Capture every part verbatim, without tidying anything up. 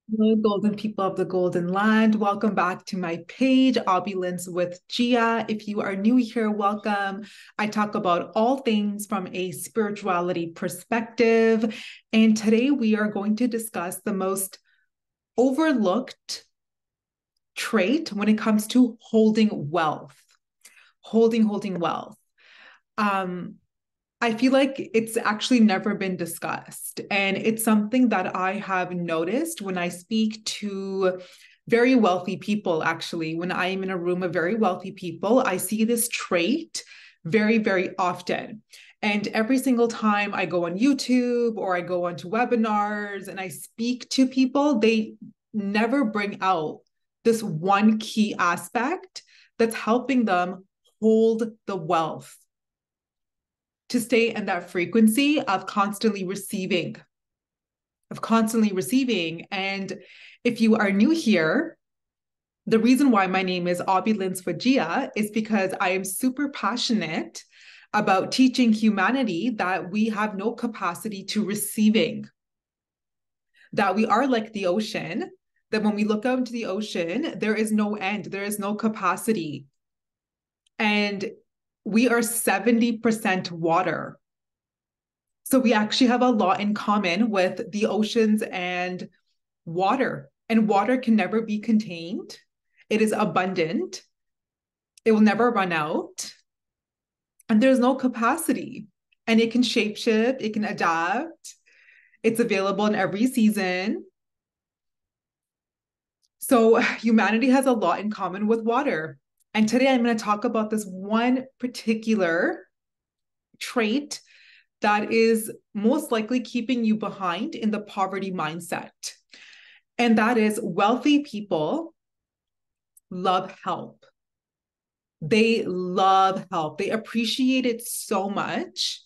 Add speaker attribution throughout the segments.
Speaker 1: Hello, golden people of the golden land. Welcome back to my page, Opulence with Gia. If you are new here, welcome. I talk about all things from a spirituality perspective. And today we are going to discuss the most overlooked trait when it comes to holding wealth, holding, holding wealth. Um, I feel like it's actually never been discussed. And it's something that I have noticed when I speak to very wealthy people, actually. When I am in a room of very wealthy people, I see this trait very, very often. And every single time I go on YouTube or I go onto webinars and I speak to people, they never bring out this one key aspect that's helping them hold the wealth, to stay in that frequency of constantly receiving, of constantly receiving. And if you are new here, the reason why my name is Opulence with Gia is because I am super passionate about teaching humanity that we have no capacity to receiving, that we are like the ocean, that when we look out into the ocean, there is no end, there is no capacity. And we are seventy percent water. So we actually have a lot in common with the oceans and water. And water can never be contained. It is abundant. It will never run out. And there's no capacity. And it can shapeshift, it can adapt. It's available in every season. So humanity has a lot in common with water. And today I'm going to talk about this one particular trait that is most likely keeping you behind in the poverty mindset. And that is wealthy people love help. They love help. They appreciate it so much.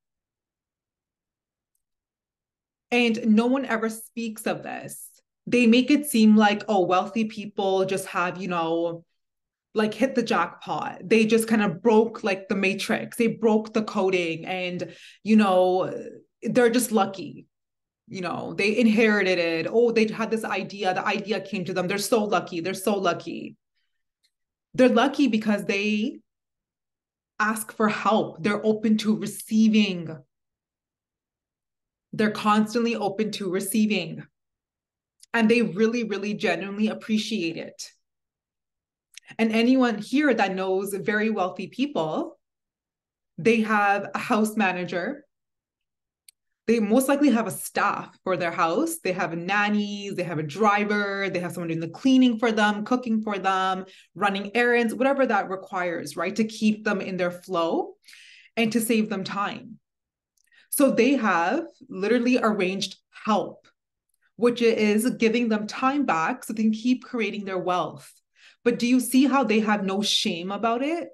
Speaker 1: And no one ever speaks of this. They make it seem like, oh, wealthy people just have, you know, like hit the jackpot. They just kind of broke like the matrix. They broke the coding and, you know, they're just lucky. You know, they inherited it. Oh, they had this idea. The idea came to them. They're so lucky. They're so lucky. They're lucky because they ask for help. They're open to receiving. They're constantly open to receiving. And they really, really genuinely appreciate it. And anyone here that knows very wealthy people, they have a house manager. They most likely have a staff for their house. They have nannies, they have a driver, they have someone doing the cleaning for them, cooking for them, running errands, whatever that requires, right? To keep them in their flow and to save them time. So they have literally arranged help, which is giving them time back so they can keep creating their wealth. But do you see how they have no shame about it?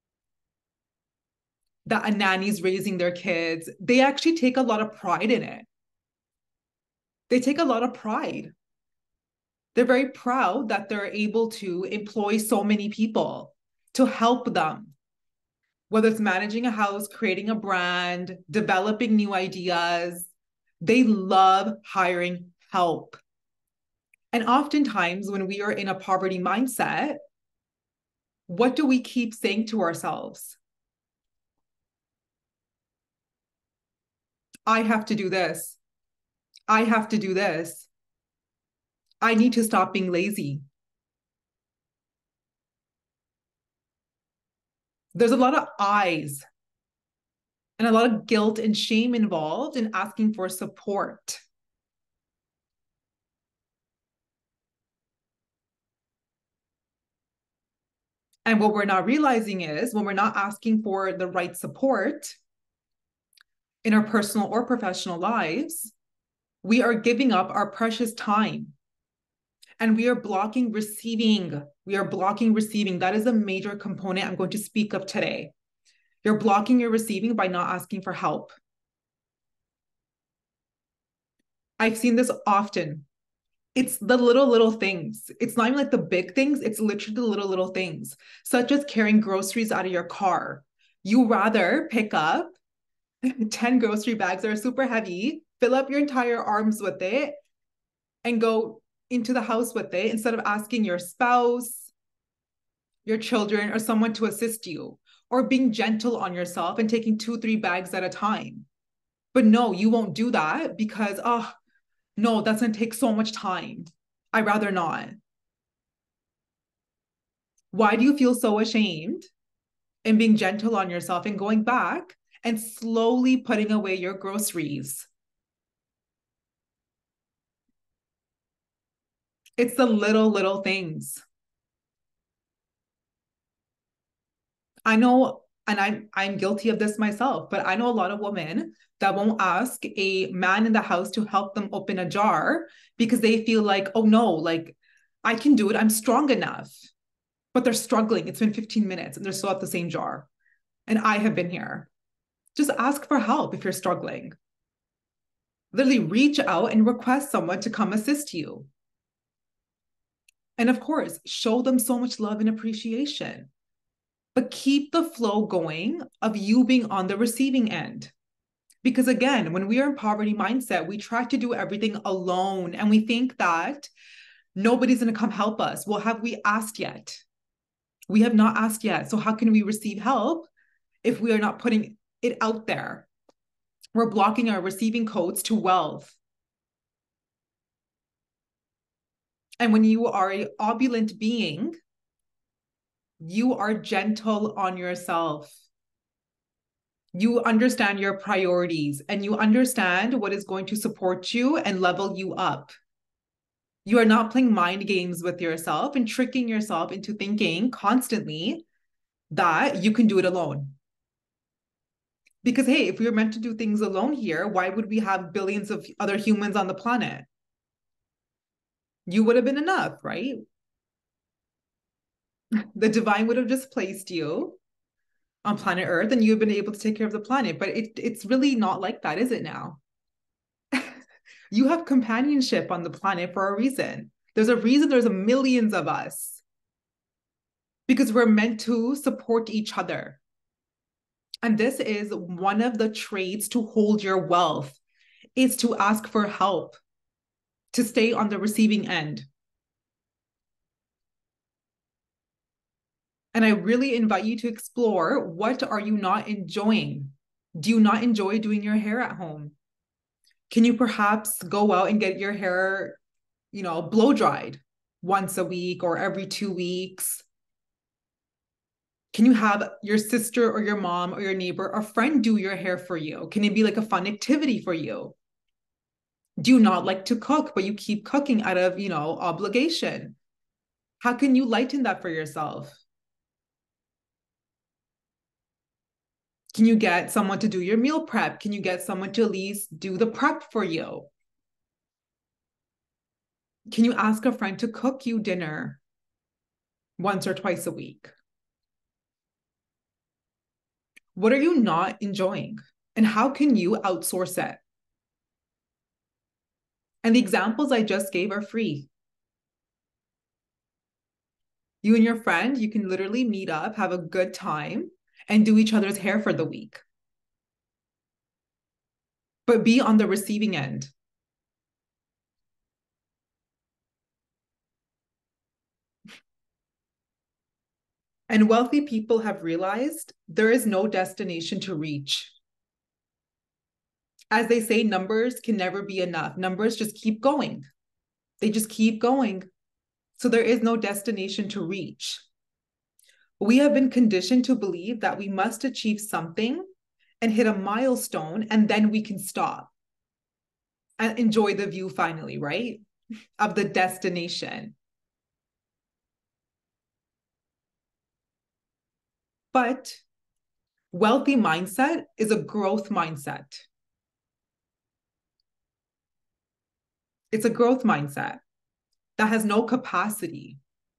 Speaker 1: That a nanny's raising their kids, they actually take a lot of pride in it. They take a lot of pride. They're very proud that they're able to employ so many people to help them, whether it's managing a house, creating a brand, developing new ideas. They love hiring help. And oftentimes, when we are in a poverty mindset, what do we keep saying to ourselves? I have to do this. I have to do this. I need to stop being lazy. There's a lot of I's and a lot of guilt and shame involved in asking for support. And what we're not realizing is when we're not asking for the right support in our personal or professional lives, we are giving up our precious time and we are blocking receiving. We are blocking receiving. That is a major component I'm going to speak of today. You're blocking your receiving by not asking for help. I've seen this often. It's the little, little things. It's not even like the big things. It's literally the little, little things, such as carrying groceries out of your car. You rather pick up ten grocery bags that are super heavy, fill up your entire arms with it, and go into the house with it instead of asking your spouse, your children, or someone to assist you, or being gentle on yourself and taking two, three bags at a time. But no, you won't do that because, oh, no, that's going to take so much time. I'd rather not. Why do you feel so ashamed in being gentle on yourself and going back and slowly putting away your groceries? It's the little, little things. I know, and I'm I'm guilty of this myself, but I know a lot of women that won't ask a man in the house to help them open a jar because they feel like, oh no, like I can do it. I'm strong enough. But they're struggling. It's been fifteen minutes and they're still at the same jar. And I have been here. Just ask for help if you're struggling. Literally reach out and request someone to come assist you. And of course, show them so much love and appreciation. But keep the flow going of you being on the receiving end. Because again, when we are in poverty mindset, we try to do everything alone and we think that nobody's going to come help us. Well, have we asked yet? We have not asked yet. So how can we receive help if we are not putting it out there? We're blocking our receiving codes to wealth. And when you are an opulent being, you are gentle on yourself. You understand your priorities and you understand what is going to support you and level you up. You are not playing mind games with yourself and tricking yourself into thinking constantly that you can do it alone. Because, hey, if we were meant to do things alone here, why would we have billions of other humans on the planet? You would have been enough, right? The divine would have just placed you on planet Earth and you've been able to take care of the planet. But it, it's really not like that, is it now? You have companionship on the planet for a reason. There's a reason there's millions of us. Because we're meant to support each other. And this is one of the traits to hold your wealth, is to ask for help, to stay on the receiving end. And I really invite you to explore, what are you not enjoying? Do you not enjoy doing your hair at home? Can you perhaps go out and get your hair, you know, blow dried once a week or every two weeks? Can you have your sister or your mom or your neighbor or friend do your hair for you? Can it be like a fun activity for you? Do you not like to cook, but you keep cooking out of, you know, obligation? How can you lighten that for yourself? Can you get someone to do your meal prep? Can you get someone to at least do the prep for you? Can you ask a friend to cook you dinner once or twice a week? What are you not enjoying? And how can you outsource it? And the examples I just gave are free. You and your friend, you can literally meet up, have a good time, and do each other's hair for the week. But be on the receiving end. And wealthy people have realized there is no destination to reach. As they say, numbers can never be enough. Numbers just keep going. They just keep going. So there is no destination to reach. We have been conditioned to believe that we must achieve something and hit a milestone, and then we can stop and enjoy the view finally, right? Of the destination. But wealthy mindset is a growth mindset. It's a growth mindset that has no capacity.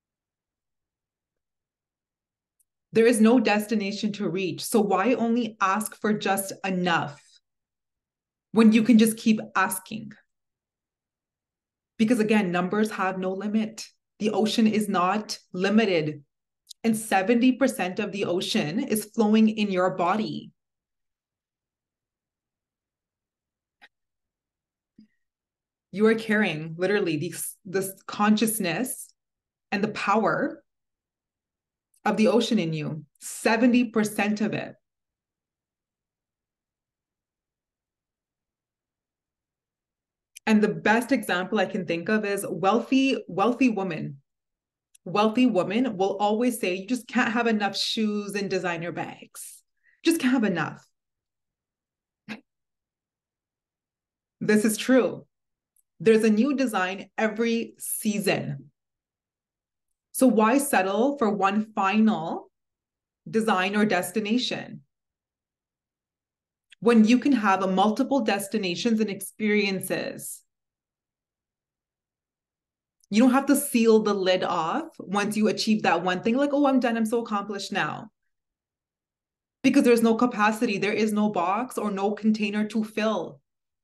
Speaker 1: There is no destination to reach. So why only ask for just enough when you can just keep asking? Because again, numbers have no limit. The ocean is not limited. And seventy percent of the ocean is flowing in your body. You are carrying literally this, this consciousness and the power of the ocean in you, seventy percent of it. And the best example I can think of is wealthy, wealthy woman. Wealthy woman will always say, you just can't have enough shoes and designer bags. Just can't have enough. This is true. There's a new design every season. So why settle for one final design or destination when you can have a multiple destinations and experiences? You don't have to seal the lid off once you achieve that one thing, like, oh, I'm done, I'm so accomplished now. Because there's no capacity, there is no box or no container to fill.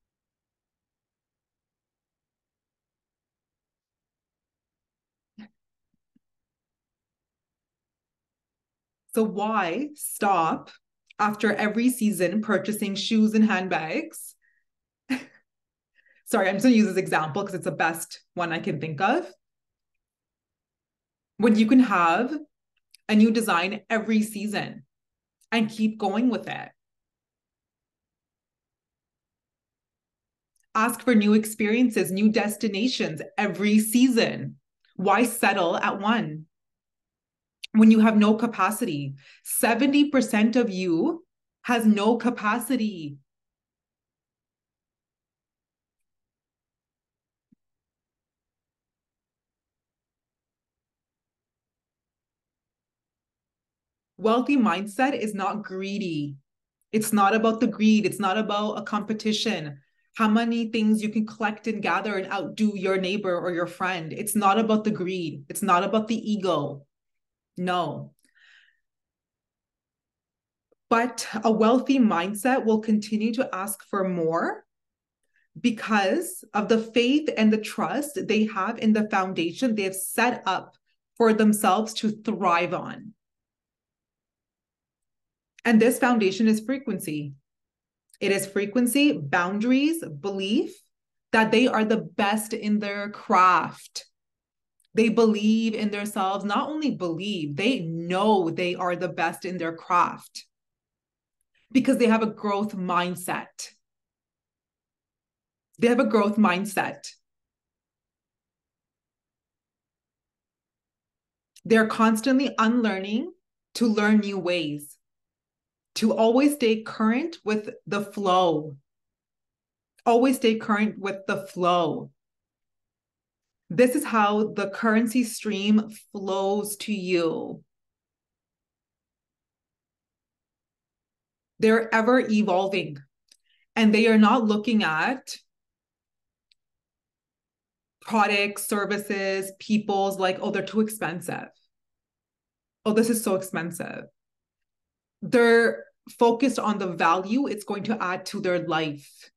Speaker 1: So why stop after every season purchasing shoes and handbags? Sorry, I'm just going to use this example because it's the best one I can think of. When you can have a new design every season and keep going with it. Ask for new experiences, new destinations every season. Why settle at one when you have no capacity? seventy percent of you has no capacity. Wealthy mindset is not greedy. It's not about the greed. It's not about a competition. How many things you can collect and gather and outdo your neighbor or your friend. It's not about the greed. It's not about the ego. No. But a wealthy mindset will continue to ask for more because of the faith and the trust they have in the foundation they have set up for themselves to thrive on. And this foundation is frequency. It is frequency, boundaries, belief that they are the best in their craft. They believe in themselves, not only believe, they know they are the best in their craft because they have a growth mindset. They have a growth mindset. They're constantly unlearning to learn new ways, to always stay current with the flow. Always stay current with the flow. This is how the currency stream flows to you. They're ever evolving, and they are not looking at products, services, people's like, oh, they're too expensive. Oh, this is so expensive. They're focused on the value it's going to add to their life.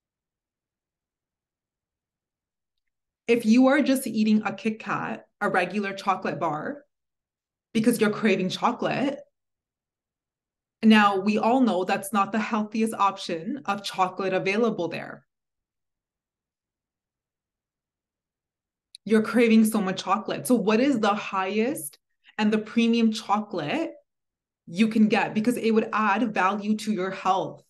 Speaker 1: If you are just eating a Kit Kat, a regular chocolate bar, because you're craving chocolate, now we all know that's not the healthiest option of chocolate available there. You're craving so much chocolate. So what is the highest and the premium chocolate you can get? Because it would add value to your health.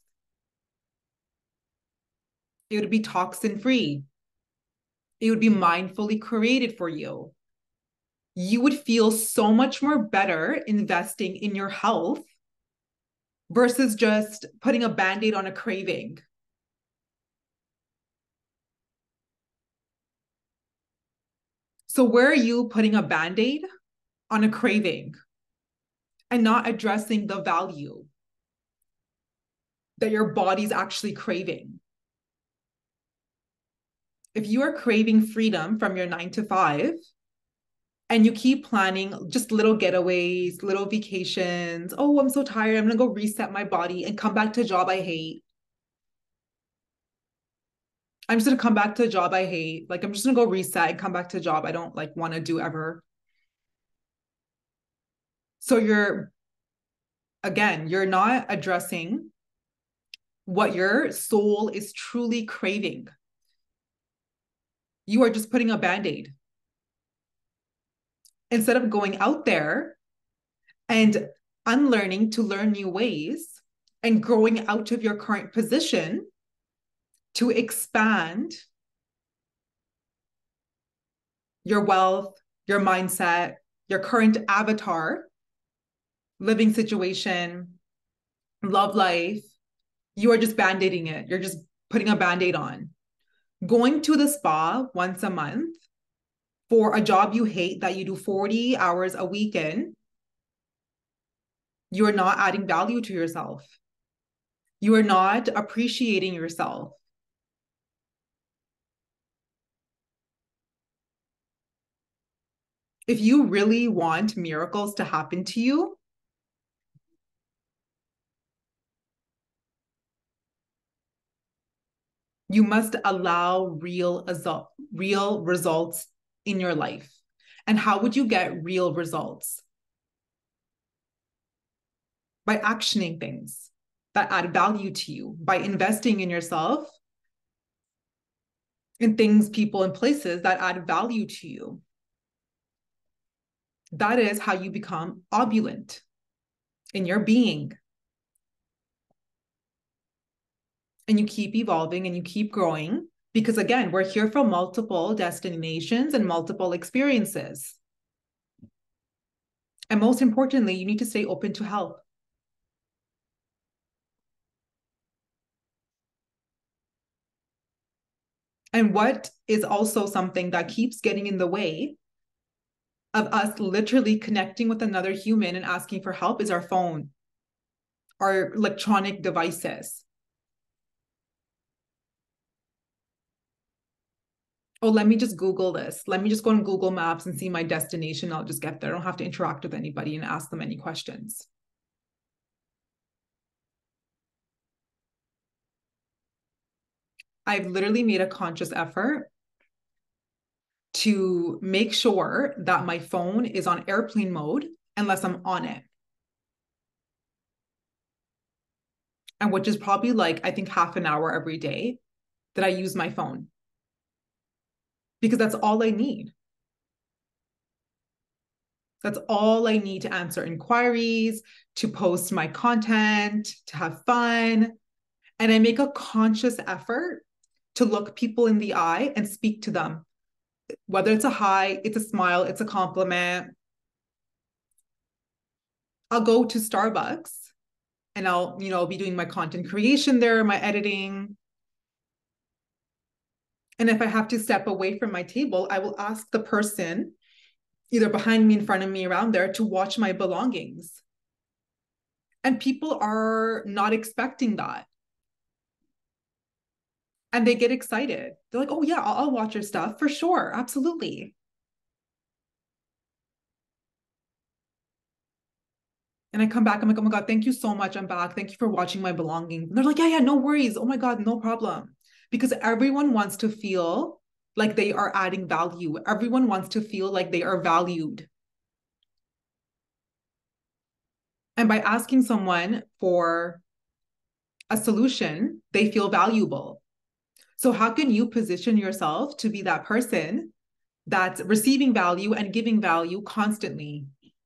Speaker 1: It would be toxin free. It would be mindfully created for you. You would feel so much more better investing in your health versus just putting a Band-Aid on a craving. So where are you putting a Band-Aid on a craving and not addressing the value that your body's actually craving? If you are craving freedom from your nine to five and you keep planning just little getaways, little vacations, oh, I'm so tired, I'm gonna go reset my body and come back to a job I hate. I'm just gonna come back to a job I hate. Like, I'm just gonna go reset and come back to a job I don't like want to do ever. So you're, again, you're not addressing what your soul is truly craving. You are just putting a band-aid. Instead of going out there and unlearning to learn new ways and growing out of your current position to expand your wealth, your mindset, your current avatar, living situation, love life, you are just band-aiding it. You're just putting a band-aid on. Going to the spa once a month for a job you hate that you do forty hours a week in, you are not adding value to yourself. You are not appreciating yourself. If you really want miracles to happen to you, you must allow real, real results in your life. And how would you get real results? By actioning things that add value to you, by investing in yourself, in things, people, and places that add value to you. That is how you become opulent in your being. And you keep evolving and you keep growing because, again, we're here for multiple destinations and multiple experiences. And most importantly, you need to stay open to help. And what is also something that keeps getting in the way of us literally connecting with another human and asking for help is our phone, our electronic devices. Oh, let me just Google this. Let me just go on Google Maps and see my destination. I'll just get there. I don't have to interact with anybody and ask them any questions. I've literally made a conscious effort to make sure that my phone is on airplane mode unless I'm on it. And which is probably like, I think half an hour every day that I use my phone. Because that's all I need. That's all I need to answer inquiries, to post my content, to have fun. And I make a conscious effort to look people in the eye and speak to them. Whether it's a hi, it's a smile, it's a compliment. I'll go to Starbucks and I'll, you know, be doing my content creation there, my editing. And if I have to step away from my table, I will ask the person either behind me, in front of me, around there to watch my belongings. And people are not expecting that. And they get excited. They're like, oh yeah, I'll, I'll watch your stuff for sure. Absolutely. And I come back, I'm like, oh my God, thank you so much. I'm back. Thank you for watching my belongings. And they're like, yeah, yeah, no worries. Oh my God, no problem. Because everyone wants to feel like they are adding value. Everyone wants to feel like they are valued. And by asking someone for a solution, they feel valuable. So how can you position yourself to be that person that's receiving value and giving value constantly?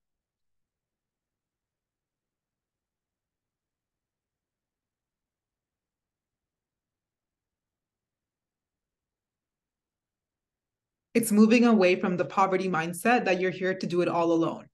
Speaker 1: It's moving away from the poverty mindset that you're here to do it all alone.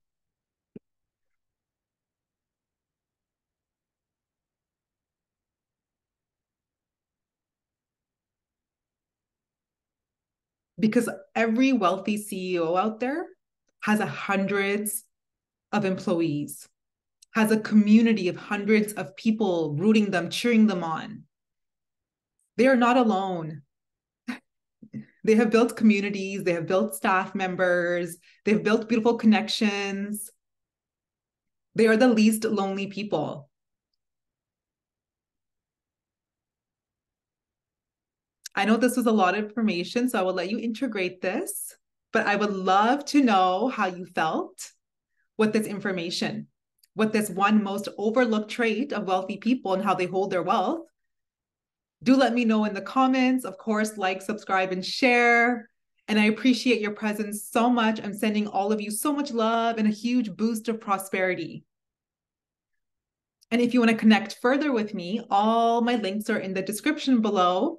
Speaker 1: Because every wealthy C E O out there has a hundreds of employees, has a community of hundreds of people rooting them, cheering them on. They are not alone. They have built communities, they have built staff members, they've built beautiful connections. They are the least lonely people. I know this was a lot of information, so I will let you integrate this, but I would love to know how you felt with this information, with this one most overlooked trait of wealthy people and how they hold their wealth. Do let me know in the comments. Of course, like, subscribe, and share. And I appreciate your presence so much. I'm sending all of you so much love and a huge boost of prosperity. And if you want to connect further with me, all my links are in the description below.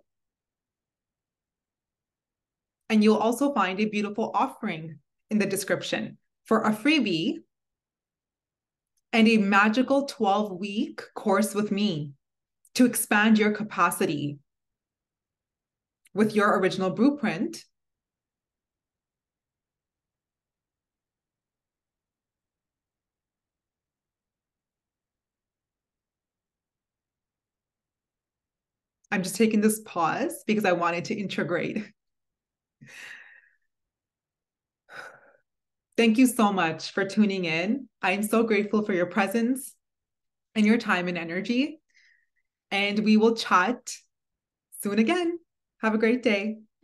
Speaker 1: And you'll also find a beautiful offering in the description for a freebie and a magical twelve week course with me to expand your capacity with your original blueprint. I'm just taking this pause because I wanted to integrate. Thank you so much for tuning in. I'm so grateful for your presence and your time and energy. And we will chat soon again. Have a great day.